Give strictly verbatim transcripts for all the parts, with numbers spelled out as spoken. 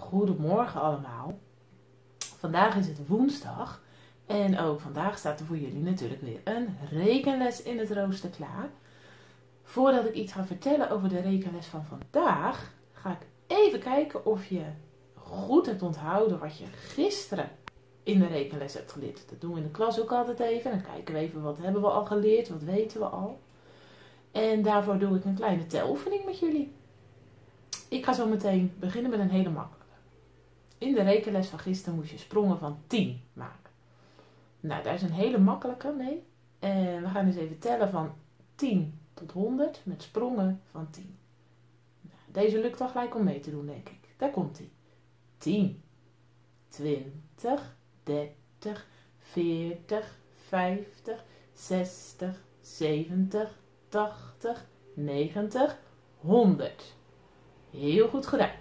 Goedemorgen allemaal. Vandaag is het woensdag en ook vandaag staat er voor jullie natuurlijk weer een rekenles in het rooster klaar. Voordat ik iets ga vertellen over de rekenles van vandaag, ga ik even kijken of je goed hebt onthouden wat je gisteren in de rekenles hebt geleerd. Dat doen we in de klas ook altijd even. Dan kijken we even wat hebben we al geleerd, wat weten we al. En daarvoor doe ik een kleine teloefening met jullie. Ik ga zo meteen beginnen met een hele makkelijke. In de rekenles van gisteren moest je sprongen van tien maken. Nou, daar is een hele makkelijke mee. En we gaan eens even tellen van tien tot honderd met sprongen van tien. Nou, deze lukt wel gelijk om mee te doen, denk ik. Daar komt hij. tien, twintig, dertig, veertig, vijftig, zestig, zeventig, tachtig, negentig, honderd. Heel goed gedaan.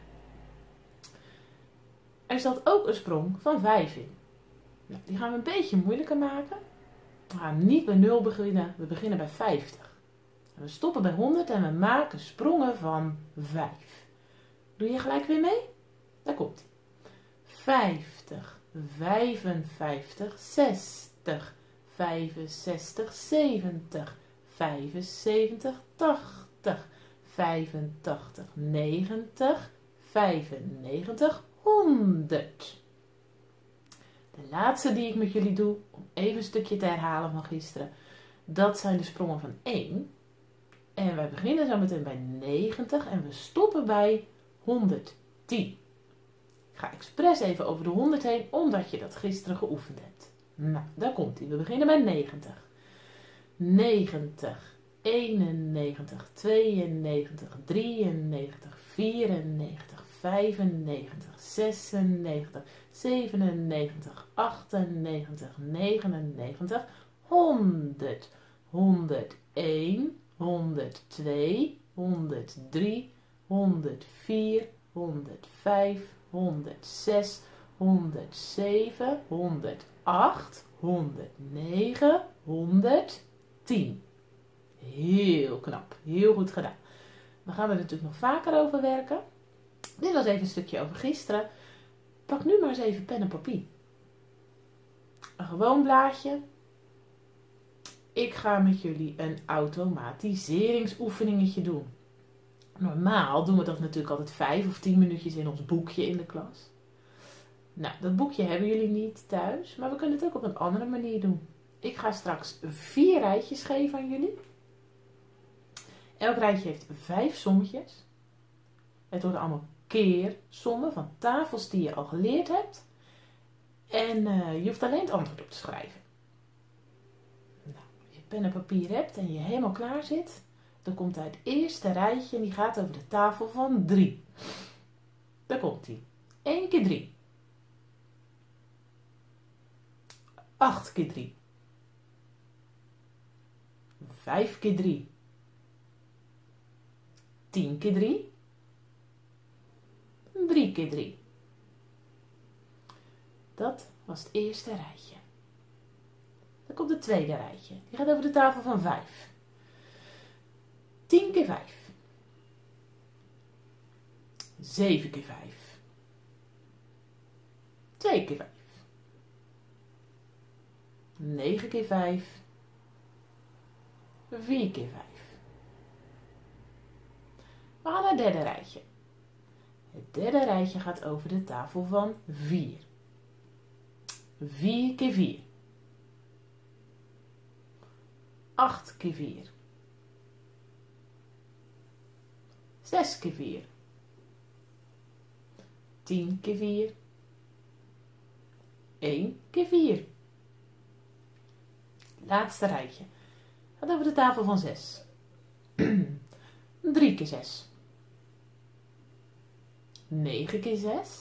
Er zat ook een sprong van vijf in. Nou, die gaan we een beetje moeilijker maken. We gaan niet bij nul beginnen, we beginnen bij vijftig. En we stoppen bij honderd en we maken sprongen van vijf. Doe je gelijk weer mee? Daar komt hij. vijftig, vijfenvijftig, zestig, vijfenzestig, zeventig, vijfenzeventig, tachtig, vijfentachtig, negentig, vijfennegentig, honderd. De laatste die ik met jullie doe, om even een stukje te herhalen van gisteren, dat zijn de sprongen van één. En wij beginnen zo meteen bij negentig en we stoppen bij honderdtien. Ik ga expres even over de honderd heen, omdat je dat gisteren geoefend hebt. Nou, daar komt hij. We beginnen bij negentig. negentig, eenennegentig, tweeënnegentig, drieënnegentig, vierennegentig, vijfennegentig, zesennegentig, zevenennegentig, achtennegentig, negenennegentig, honderd, honderdéén, honderdtwee, honderddrie, honderdvier, honderdvijf, honderdzes, honderdzeven, honderdacht, honderdnegen, honderdtien. Heel knap, heel goed gedaan. We gaan er natuurlijk nog vaker over werken. Dit was even een stukje over gisteren. Pak nu maar eens even pen en papier. Een gewoon blaadje. Ik ga met jullie een automatiseringsoefeningetje doen. Normaal doen we dat natuurlijk altijd vijf of tien minuutjes in ons boekje in de klas. Nou, dat boekje hebben jullie niet thuis, maar we kunnen het ook op een andere manier doen. Ik ga straks vier rijtjes geven aan jullie. Elk rijtje heeft vijf sommetjes. Het worden allemaal keersommen van tafels die je al geleerd hebt. En uh, je hoeft alleen het antwoord op te schrijven. Nou, als je pen en papier hebt en je helemaal klaar zit, dan komt hij het eerste rijtje en die gaat over de tafel van drie. Daar komt hij. één keer drie. acht keer drie. vijf keer drie. tien keer drie. drie keer drie. Dat was het eerste rijtje. Dan komt het tweede rijtje. Die gaat over de tafel van vijf. tien keer vijf. zeven keer vijf. twee keer vijf. negen keer vijf. vier keer vijf. We gaan naar het derde rijtje. Het derde rijtje gaat over de tafel van vier. vier keer vier. acht keer vier. zes keer vier. tien keer vier. één keer vier. Laatste rijtje. Gaat over de tafel van zes. drie keer zes. negen keer zes.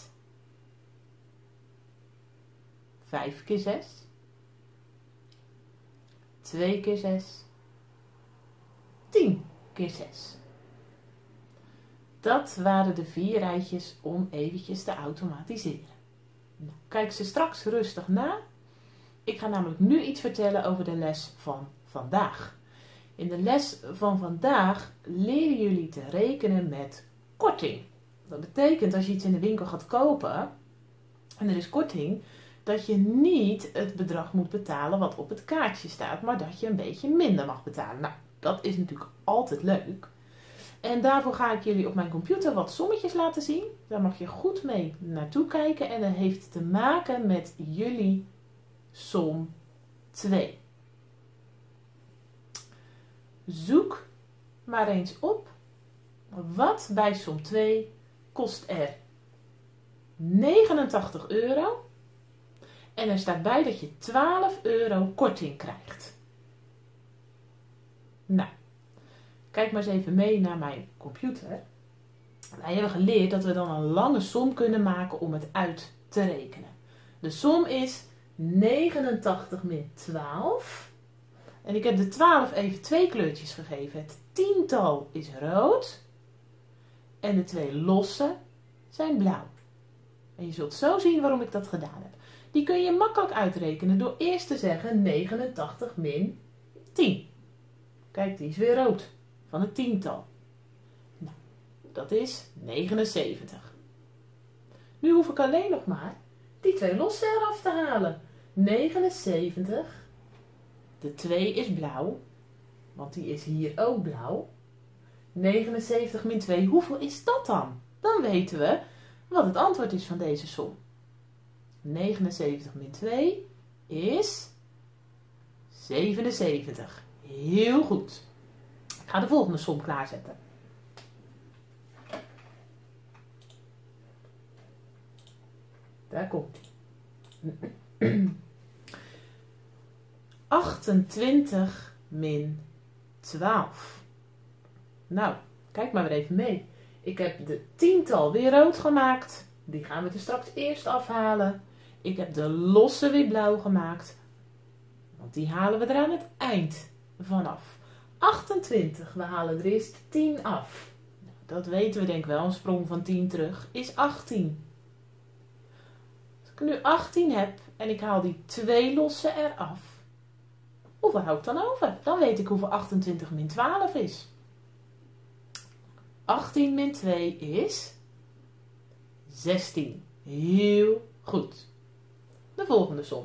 vijf keer zes. twee keer zes. tien keer zes. Dat waren de vier rijtjes om eventjes te automatiseren. Nou, kijk ze straks rustig na. Ik ga namelijk nu iets vertellen over de les van vandaag. In de les van vandaag leren jullie te rekenen met korting. Dat betekent als je iets in de winkel gaat kopen en er is korting, dat je niet het bedrag moet betalen wat op het kaartje staat, maar dat je een beetje minder mag betalen. Nou, dat is natuurlijk altijd leuk. En daarvoor ga ik jullie op mijn computer wat sommetjes laten zien. Daar mag je goed mee naartoe kijken en dat heeft te maken met jullie som twee. Zoek maar eens op wat bij som twee kost er negenentachtig euro. En er staat bij dat je twaalf euro korting krijgt. Nou, kijk maar eens even mee naar mijn computer. Wij hebben geleerd dat we dan een lange som kunnen maken om het uit te rekenen. De som is negenentachtig min twaalf. En ik heb de twaalf even twee kleurtjes gegeven. Het tiental is rood. En de twee losse zijn blauw. En je zult zo zien waarom ik dat gedaan heb. Die kun je makkelijk uitrekenen door eerst te zeggen negenentachtig min tien. Kijk, die is weer rood van het tiental. Nou, dat is negenenzeventig. Nu hoef ik alleen nog maar die twee losse eraf te halen. negenenzeventig. De twee is blauw, want die is hier ook blauw. negenenzeventig min twee, hoeveel is dat dan? Dan weten we wat het antwoord is van deze som. negenenzeventig min twee is zevenenzeventig. Heel goed. Ik ga de volgende som klaarzetten. Daar komt ie. achtentwintig min twaalf. Nou, kijk maar weer even mee. Ik heb de tiental weer rood gemaakt. Die gaan we er straks eerst afhalen. Ik heb de losse weer blauw gemaakt. Want die halen we er aan het eind vanaf. achtentwintig, we halen er eerst tien af. Dat weten we denk ik wel, een sprong van tien terug is achttien. Als ik nu achttien heb en ik haal die twee losse eraf. Hoeveel hou ik dan over? Dan weet ik hoeveel achtentwintig min twaalf is. achttien min twee is zestien. Heel goed. De volgende som.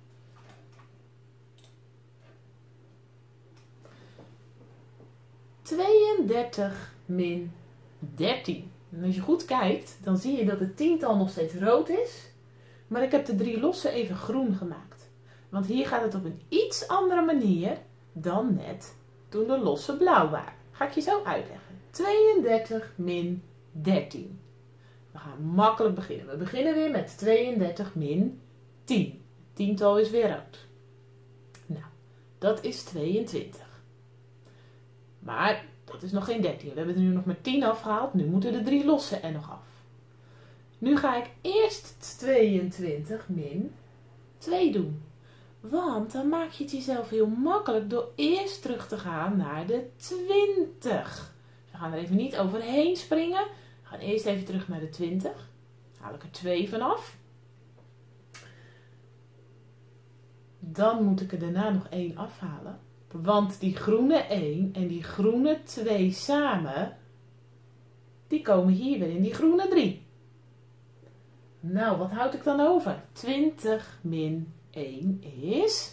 tweeëndertig min dertien. En als je goed kijkt, dan zie je dat het tiental nog steeds rood is. Maar ik heb de drie losse even groen gemaakt. Want hier gaat het op een iets andere manier dan net toen de losse blauw waren. Ga ik je zo uitleggen. tweeëndertig min dertien. We gaan makkelijk beginnen. We beginnen weer met tweeëndertig min tien. Tiental is weer rood. Nou, dat is tweeëntwintig. Maar dat is nog geen dertien. We hebben er nu nog maar tien afgehaald. Nu moeten de drie losse er nog af. Nu ga ik eerst tweeëntwintig min twee doen. Want dan maak je het jezelf heel makkelijk door eerst terug te gaan naar de twintig. We gaan er even niet overheen springen. We gaan eerst even terug naar de twintig. Haal ik er twee vanaf. Dan moet ik er daarna nog één afhalen. Want die groene één en die groene twee samen, die komen hier weer in die groene drie. Nou, wat houd ik dan over? twintig min één is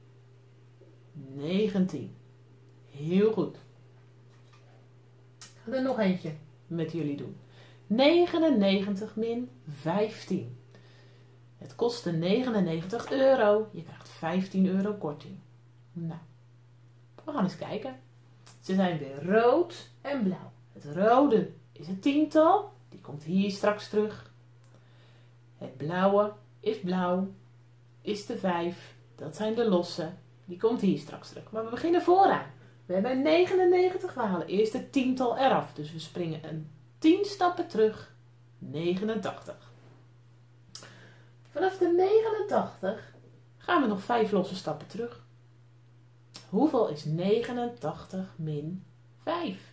negentien. Heel goed. Ik ga er nog eentje met jullie doen. negenennegentig min vijftien. Het kostte negenennegentig euro. Je krijgt vijftien euro korting. Nou, we gaan eens kijken. Ze zijn weer rood en blauw. Het rode is het tiental. Die komt hier straks terug. Het blauwe is blauw. Is de vijf. Dat zijn de losse. Die komt hier straks terug. Maar we beginnen vooraan. We hebben negenennegentig. We halen eerst het tiental eraf. Dus we springen een tien stappen terug. negenentachtig. Vanaf de negenentachtig gaan we nog vijf losse stappen terug. Hoeveel is negenentachtig min vijf?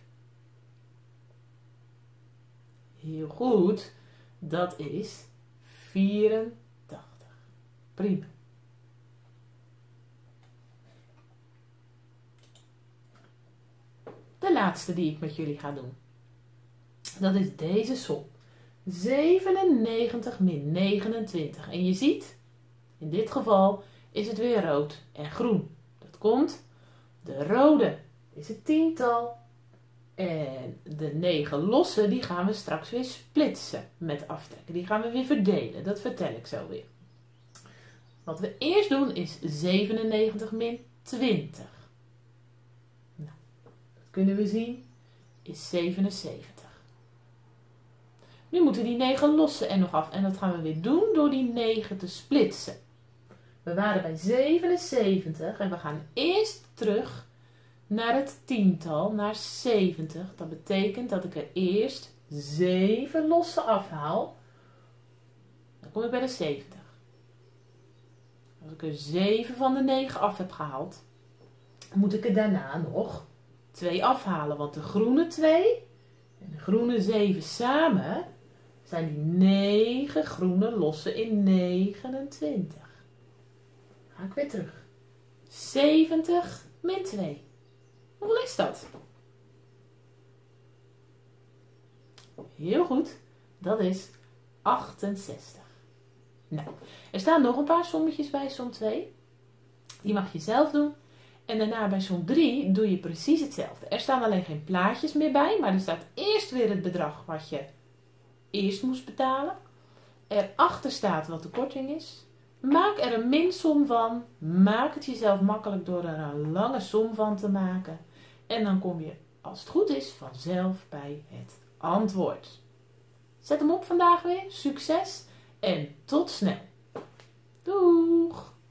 Heel goed. Dat is vierentachtig. Prima. De laatste die ik met jullie ga doen. Dat is deze som. zevenennegentig min negenentwintig. En je ziet, in dit geval is het weer rood en groen. Dat komt, de rode is het tiental. En de negen losse, die gaan we straks weer splitsen met aftrekken. Die gaan we weer verdelen. Dat vertel ik zo weer. Wat we eerst doen is zevenennegentig min twintig. Nou, dat kunnen we zien is zevenenzeventig. Nu moeten die negen lossen er nog af. En dat gaan we weer doen door die negen te splitsen. We waren bij zevenenzeventig en we gaan eerst terug naar het tiental, naar zeventig. Dat betekent dat ik er eerst zeven lossen afhaal. Dan kom ik bij de zeventig. Als ik er zeven van de negen af heb gehaald, moet ik er daarna nog twee afhalen. Want de groene twee en de groene zeven samen zijn die negen groene lossen in negenentwintig. Dan ga ik weer terug. zeventig min twee. Hoeveel is dat? Heel goed. Dat is achtenzestig. Nou, er staan nog een paar sommetjes bij som twee. Die mag je zelf doen. En daarna bij som drie doe je precies hetzelfde. Er staan alleen geen plaatjes meer bij, maar er staat eerst weer het bedrag wat je eerst moest betalen. Erachter staat wat de korting is. Maak er een minsom van. Maak het jezelf makkelijk door er een lange som van te maken. En dan kom je, als het goed is, vanzelf bij het antwoord. Zet hem op vandaag weer. Succes en tot snel. Doeg!